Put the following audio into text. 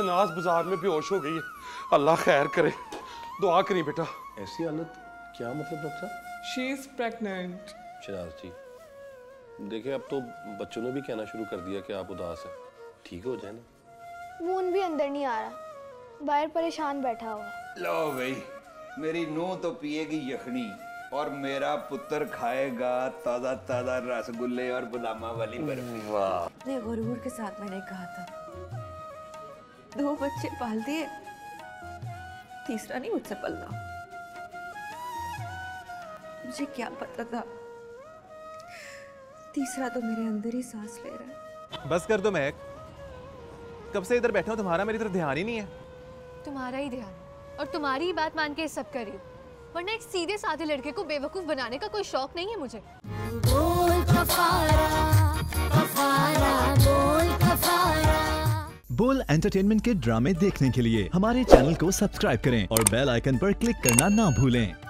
शनाज बाजार में बेहोश हो गई है। अल्लाह खैर करे, दुआ करी बेटा। ऐसी हालत क्या मतलब डॉक्टर साहब? She is pregnant. Shanaz ji देखिए, अब तो बच्चों ने भी कहना शुरू कर दिया कि आप उदास हैं। ठीक हो जाए ना। मून भी अंदर नहीं आ रहा, बाहर परेशान बैठा हुआ। लो भाई, मेरी नूंह तो पिएगी यखनी और मेरा पुत्र खाएगा ताजा ताजा रसगुल्ले और बादामा वाली बर्फी। वाह, इतने गुरूर के साथ मैंने कहा था 2 बच्चे पाल दिए, तीसरा नहीं मुझसे पलना। मुझे क्या पता था तीसरा तो मेरे अंदर ही सांस ले रहा है। बस कर दो महक, कब से इधर बैठा हूं, तुम्हारा मेरी तरफ ध्यान ही नहीं है। तुम्हारा ही ध्यान और तुम्हारी ही बात मान के सब कर रही हूँ, वरना एक सीधे साधे लड़के को बेवकूफ बनाने का कोई शौक नहीं है मुझे। बोल कफारा, कफारा, बोल कफारा। बोल एंटरटेनमेंट के ड्रामे देखने के लिए हमारे चैनल को सब्सक्राइब करें और बेल आइकन पर क्लिक करना ना भूलें।